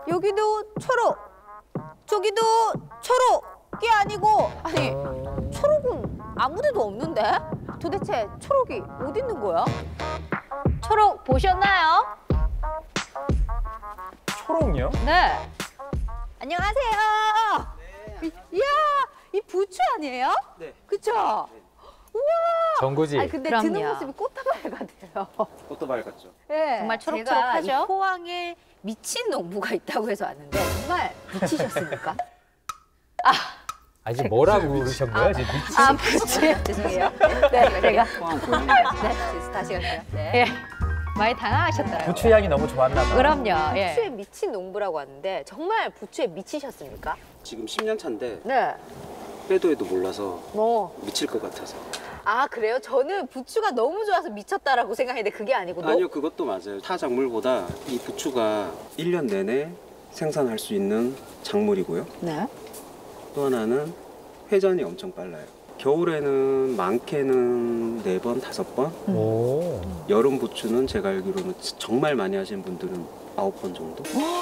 여기도 초록, 저기도 초록이 아니고 아니 초록은 아무데도 없는데? 도대체 초록이 어디 있는 거야? 초록 보셨나요? 초록이요? 네. 안녕하세요. 네. 이야, 이 부추 아니에요? 네. 그쵸? 우와. 전구지. 아니 근데 그럼요. 드는 모습이 꽃다발 같아요. 꽃도 밝았죠. 네. 정말 제가 초록초록하죠? 이 포항에 미친 농부가 있다고 해서 왔는데 정말 미치셨습니까? 아직 뭐라고 그러신 거예요? 지금 미친? 아, 부추. 죄송해요. 네, 제가. 네, 다시 갈게요. 네. 예. 많이 당황하셨더라고요. 부추 향이 너무 좋았나 봐요. 그럼요. 예. 부추에 미친 농부라고 왔는데 정말 부추에 미치셨습니까? 지금 10년 차인데 네. 빼도 해도 몰라서 뭐. 미칠 것 같아서. 아, 그래요? 저는 부추가 너무 좋아서 미쳤다라고 생각했는데 그게 아니고 아니요, 그것도 맞아요. 타 작물보다 이 부추가 1년 내내 생산할 수 있는 작물이고요. 네. 또 하나는 회전이 엄청 빨라요. 겨울에는 많게는 4번, 5번. 오. 여름 부추는 제가 알기로는 정말 많이 하시는 분들은 9번 정도.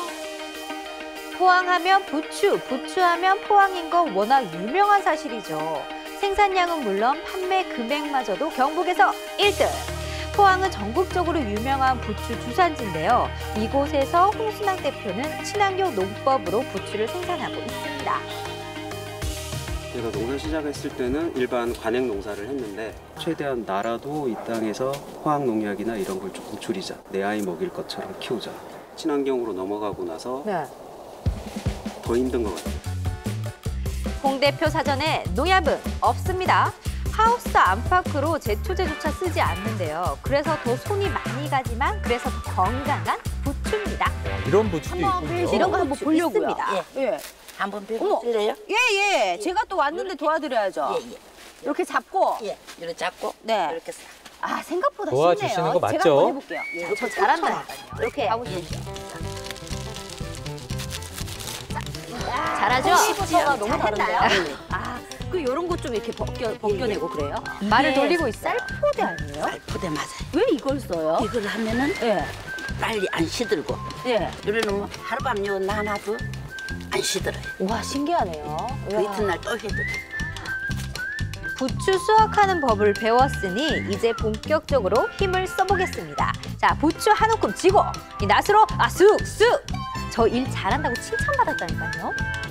포항하면 부추, 부추하면 포항인 건 워낙 유명한 사실이죠. 생산량은 물론 판매 금액마저도 경북에서 1등. 포항은 전국적으로 유명한 부추 주산지인데요. 이곳에서 홍순학 대표는 친환경 농법으로 부추를 생산하고 있습니다. 제가 농사 시작했을 때는 일반 관행 농사를 했는데 최대한 나라도 이 땅에서 화학 농약이나 이런 걸 조금 줄이자. 내 아이 먹일 것처럼 키우자. 친환경으로 넘어가고 나서 네. 더 힘든 것 같아요. 홍 대표 사전에 농약은 없습니다. 하우스 안팎으로 제초제조차 쓰지 않는데요. 그래서 더 손이 많이 가지만 그래서 더 건강한 부추입니다. 이런 부추도 있군요. 이런 거 한번 부추 보려고요. 있습니다. 예. 한번 배워보실래요? 예, 예. 제가 또 왔는데 도와드려야죠. 예, 예. 이렇게 잡고. 예, 이렇게 잡고 네. 이렇게 싹. 아, 생각보다 도와주시는 쉽네요. 거 맞죠? 제가 한번 해볼게요. 예, 저 잘한다니까요. 이렇게 가보시죠. 잘하죠? 시부터가 너무 다른데요? 예. 아, 그 요런 거 좀 이렇게 벗겨내고 그래요? 말을 이게 돌리고 있어요. 쌀포대 아니에요? 살포대 맞아요. 왜 이걸 써요? 이걸 하면은 예. 빨리 안 시들고 예. 이러면 하룻밤 요 놔놔도 안 시들어요. 와, 신기하네요. 그 이튿날 또 해도 돼. 부추 수확하는 법을 배웠으니 이제 본격적으로 힘을 써보겠습니다. 자, 부추 한 움큼 쥐고 이 낫으로 쑥쑥. 저 일 잘한다고 칭찬받았다니까요.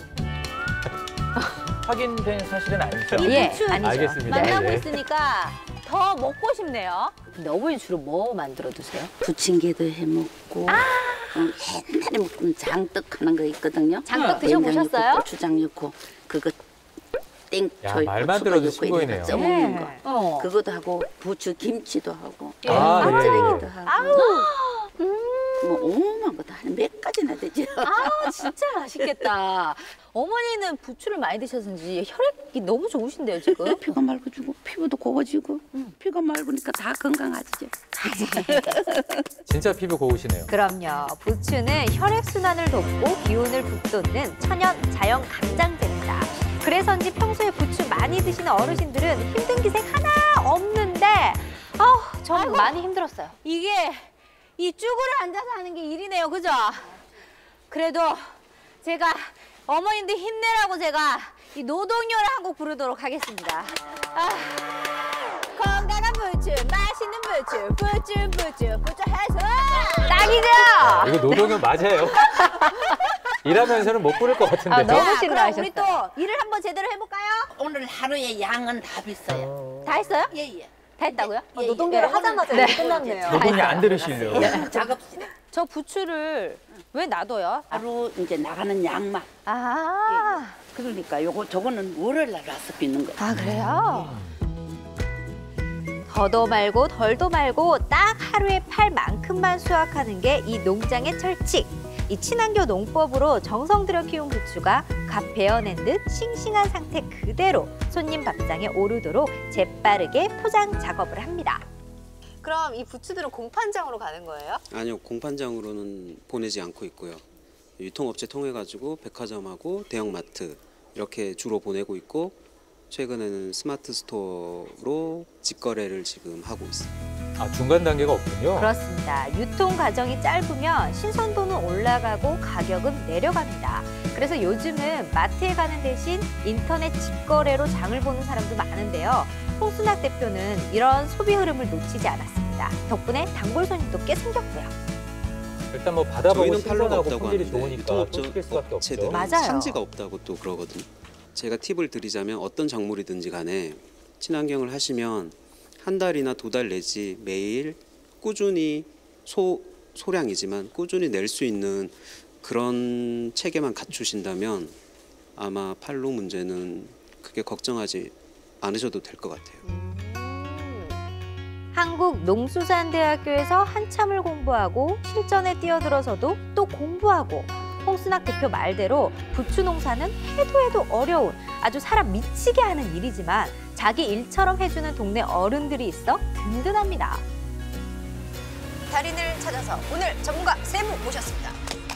확인된 사실은 아니죠? 이 예, 부추 아니죠. 알겠습니다. 만나고 네. 있으니까 더 먹고 싶네요. 근데 어머니 주로 뭐 만들어 드세요? 부침개도 해먹고 옛날에 먹던 장떡 하는 거 있거든요. 장떡 된장 드셔보셨어요? 넣고 고추장 넣고 그거 야, 땡초에 말만 들어도 신고이네요. 써먹는 거. 어. 그것도 하고 부추 김치도 하고 아, 네. 맛쓰레기도 하고 뭐 오만 거다 몇 가지나 되죠. 아, 진짜 맛있겠다. 어머니는 부추를 많이 드셔서인지 혈액이 너무 좋으신데요, 지금? 피가 맑아지고 피부도 고워지고 피가 맑으니까 다 건강하지. 진짜 피부 고우시네요. 그럼요. 부추는 혈액순환을 돕고 기운을 북돋는 천연 자연 간장제입니다. 그래서인지 평소에 부추 많이 드시는 어르신들은 힘든 기색 하나 없는데 전 아이고. 많이 힘들었어요. 이게 이 쭈그려 앉아서 하는 게 일이네요, 그죠? 그래도 제가 어머님들 힘내라고 제가 이 노동요를 한 곡 부르도록 하겠습니다. 건강한 부추, 맛있는 부추 해서 딱이죠? 이거 노동요 맞아요. 일하면서는 못 부를 것 같은데. 너무 그럼 신나하셨어요. 우리 또 일을 한번 제대로 해볼까요? 오늘 하루에 양은 다 비싸요. 다 했어요? 예예. 다 했다고요? 예, 노동요를 예. 하자마자 네. 이제 끝났네요. 노동이 안 들으시려고. 작업실에 저 부추를 왜 놔둬요? 하루 이제 나가는 양만. 아, 그러니까 저거는 월요일 날 와서 빚는 거예요. 아 그래요? 더도 말고 덜도 말고 딱 하루에 팔 만큼만 수확하는 게 이 농장의 철칙. 이 친환경 농법으로 정성 들여 키운 부추가 갓 베어낸 듯 싱싱한 상태 그대로 손님 밥상에 오르도록 재빠르게 포장 작업을 합니다. 그럼 이 부추들은 공판장으로 가는 거예요? 아니요, 공판장으로는 보내지 않고 있고요. 유통업체 통해 가지고 백화점하고 대형마트 이렇게 주로 보내고 있고 최근에는 스마트 스토어로 직거래를 지금 하고 있어요. 아, 중간 단계가 없군요. 그렇습니다. 유통 과정이 짧으면 신선도는 올라가고 가격은 내려갑니다. 그래서 요즘은 마트에 가는 대신 인터넷 직거래로 장을 보는 사람도 많은데요. 홍순학 대표는 이런 소비 흐름을 놓치지 않았습니다. 덕분에 단골 손님도 꽤 생겼고요. 일단 뭐 받아보고 저희는 팔로가 신선하고 없다고 품질이 하는데 좋으니까 또 시킬 수밖에 없죠. 업체들은 맞아요. 산지가 없다고 또 그러거든요. 제가 팁을 드리자면 어떤 작물이든지 간에 친환경을 하시면 한 달이나 2달 내지 매일 꾸준히 소량이지만 꾸준히 낼 수 있는 그런 체계만 갖추신다면 아마 팔로 문제는 크게 걱정하지 않으셔도 될 것 같아요. 한국농수산대학교에서 한참을 공부하고 실전에 뛰어들어서도 또 공부하고 홍순학 대표 말대로 부추 농사는 해도 어려운 아주 사람 미치게 하는 일이지만 자기 일처럼 해주는 동네 어른들이 있어 든든합니다. 달인을 찾아서 오늘 전문가 3분 모셨습니다.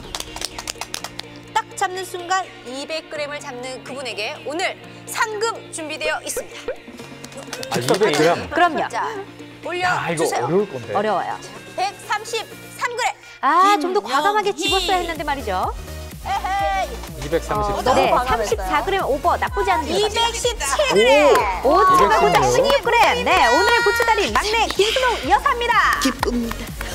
딱 잡는 순간 200g을 잡는 그분에게 오늘 상금 준비되어 있습니다. 아, 200g? 그럼요. 자, 아, 이거 올려주세요. 어려울 건데. 어려워요. 133g. 아, 좀 더 과감하게 집었어야 했는데 말이죠. 234. 네, 과감했어요. 34g 오버 나쁘지 않은 217g. 오, 최고보다 216. 16g. 네, 오늘 부추다리 막내 김순옥 여사입니다. 기쁩니다.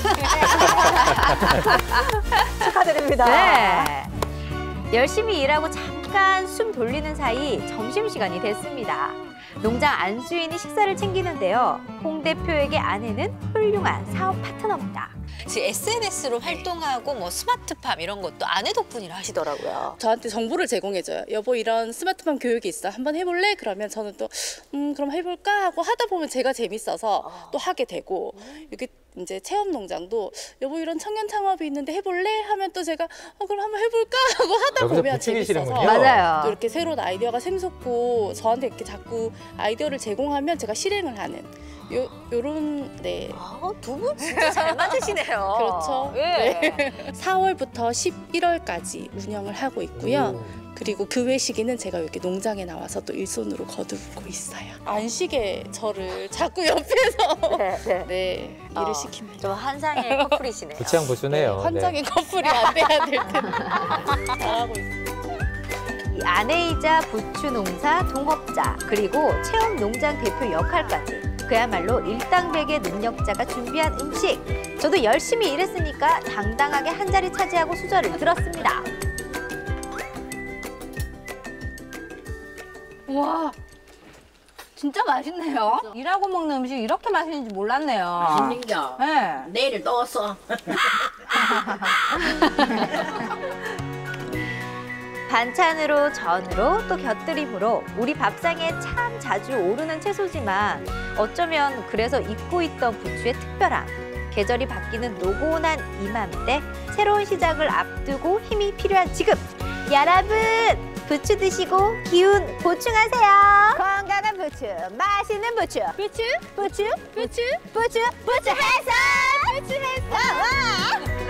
축하드립니다. 네. 열심히 일하고 잠깐 숨 돌리는 사이 점심시간이 됐습니다. 농장 안주인이 식사를 챙기는데요. 홍 대표에게 아내는 훌륭한 사업 파트너입니다. SNS로 활동하고 뭐 스마트팜 이런 것도 아내 덕분이라 하시더라고요. 저한테 정보를 제공해줘요. 여보 이런 스마트팜 교육이 있어. 한번 해볼래? 그러면 저는 또 그럼 해볼까? 하고 하다 보면 제가 재밌어서 또 하게 되고 이게 이제 체험 농장도 여보 이런 청년 창업이 있는데 해볼래? 하면 또 제가 그럼 한번 해볼까? 하고 하다 여기서 보면 부추기 재밌어서 싫은군요. 맞아요. 또 이렇게 새로운 아이디어가 샘솟고 저한테 이렇게 자꾸 아이디어를 제공하면 제가 실행을 하는 요런 네. 두 분 진짜 잘 맞으시네요. 그렇죠. 예. 4월부터 11월까지 운영을 하고 있고요. 그리고 그 외 시기는 제가 여기 농장에 나와서 또 일손으로 거두고 있어요. 안식에 저를 자꾸 옆에서 네, 일을 시킵니다. 좀 한상의 커플이시네요. 부창부수네요. 환장의 커플이 안 돼야 될 텐데. 잘하고 있어요. 이 아내이자 부추 농사 동업자 그리고 체험 농장 대표 역할까지 그야말로 일당백의 능력자가 준비한 음식. 저도 열심히 일했으니까 당당하게 한 자리 차지하고 수저를 들었습니다. 와, 진짜 맛있네요. 일하고 먹는 음식이 이렇게 맛있는지 몰랐네요. 신기죠? 네. 내일 또 써. 반찬으로 전으로 또 곁들임으로 우리 밥상에 참 자주 오르는 채소지만 어쩌면 그래서 잊고 있던 부추의 특별함. 계절이 바뀌는 노곤한 이맘때 새로운 시작을 앞두고 힘이 필요한 지금. 여러분 부추 드시고 기운 보충하세요. 건강한 부추, 맛있는 부추. 부추, 부추, 부추, 부추, 부추 해서! 부추 해서!